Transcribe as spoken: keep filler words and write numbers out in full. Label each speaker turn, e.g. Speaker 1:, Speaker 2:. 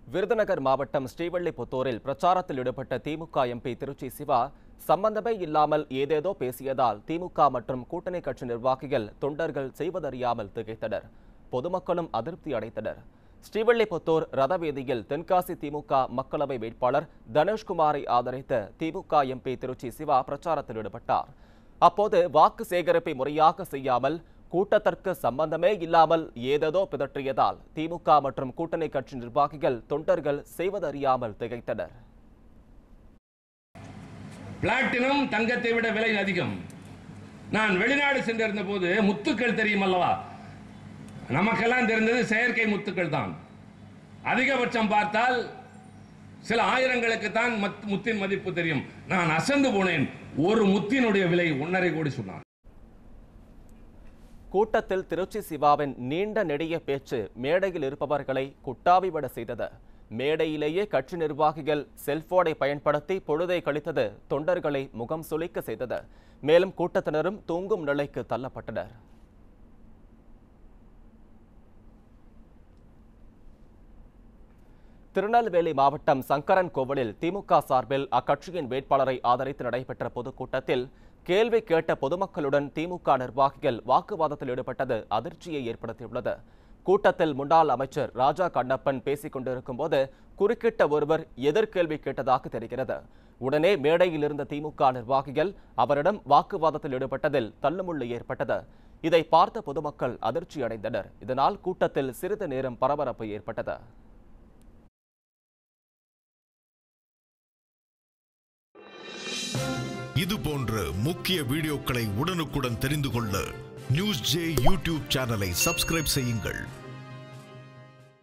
Speaker 1: விருதுநகர் மாவட்டம் ஸ்ரீவில்லிபுத்தூரில் பிரச்சாரத்தில் ஈடுபட்ட திமுக எம்பி திருச்சி சிவா சம்பந்தமே இல்லாமல் ஏதேதோ பேசியதால் திமுக மற்றும் கூட்டணி கட்சி நிர்வாகிகள் தொண்டர்கள் செய்வதறியாமல் திகைத்தனர். பொதுமக்களும் அதிருப்தி அடைந்தனர். ஸ்ரீவில்லிபுத்தூர் ரதவீதியில் தென்காசி திமுக மக்களவை வேட்பாளர் தனுஷ்குமாரை ஆதரித்த திமுக எம்பி திருச்சி சிவா பிரச்சாரத்தில் ஈடுபட்டார். அப்போது வாக்கு சேகரிப்பை முறையாக செய்யாமல் கூட்டத்திற்கு சம்பந்தமே இல்லாமல் ஏதேதோ பிதற்றியதால் திமுக மற்றும் கூட்டணி கட்சி நிர்வாகிகள் தொண்டர்கள் செய்வதறியாமல் திகைத்தனர்.
Speaker 2: பிளாட்டினம் தங்கத்தை விட விலை அதிகம். நான் வெளிநாடு சென்றிருந்த போது முத்துக்கள் தெரியும் அல்லவா? நமக்கெல்லாம் தெரிந்தது செயற்கை முத்துக்கள் தான். அதிகபட்சம் பார்த்தால் சில ஆயிரங்களுக்கு தான் முத்தின் மதிப்பு தெரியும். நான் அசந்து போனேன். ஒரு முத்தினுடைய விலை ஒன்றரை கோடி சொன்னார்.
Speaker 1: கூட்டத்தில் திருச்சி சிவாவின் நீண்ட நெடிய பேச்சு மேடையில் இருப்பவர்களை குட்டாவிவிட செய்தது. மேடையிலேயே கட்சி நிர்வாகிகள் செல்போனை பயன்படுத்தி பொழுதை கழித்தது தொண்டர்களை முகம் சுளிக்க செய்தது. மேலும் கூட்டத்தினரும் தூங்கும் நிலைக்கு தள்ளப்பட்டனர். திருநெல்வேலி மாவட்டம் சங்கரன் கோவிலில் திமுக சார்பில் அக்கட்சியின் வேட்பாளரை ஆதரித்து நடைபெற்ற பொதுக்கூட்டத்தில் கேள்வி கேட்ட பொதுமக்களுடன் திமுக நிர்வாகிகள் வாக்குவாதத்தில் ஈடுபட்டது அதிர்ச்சியை ஏற்படுத்தியுள்ளது. கூட்டத்தில் முன்னாள் அமைச்சர் ராஜா கண்ணப்பன் பேசிக் கொண்டிருக்கும் போது குறுக்கிட்ட ஒருவர் எதிர்கேள்வி கேட்டதாக தெரிகிறது. உடனே மேடையில் இருந்த திமுக நிர்வாகிகள் அவரிடம் வாக்குவாதத்தில் ஈடுபட்டதில் தள்ளுமுள்ளு ஏற்பட்டது. இதை பார்த்த பொதுமக்கள் அதிர்ச்சி அடைந்தனர். இதனால் கூட்டத்தில் சிறிது நேரம் பரபரப்பு ஏற்பட்டது.
Speaker 3: இது போன்ற முக்கிய வீடியோக்களை உடனுக்குடன் தெரிந்து கொள்ள நியூஸ் ஜே யூடியூப் சேனலை சப்ஸ்கிரைப் செய்யுங்கள்.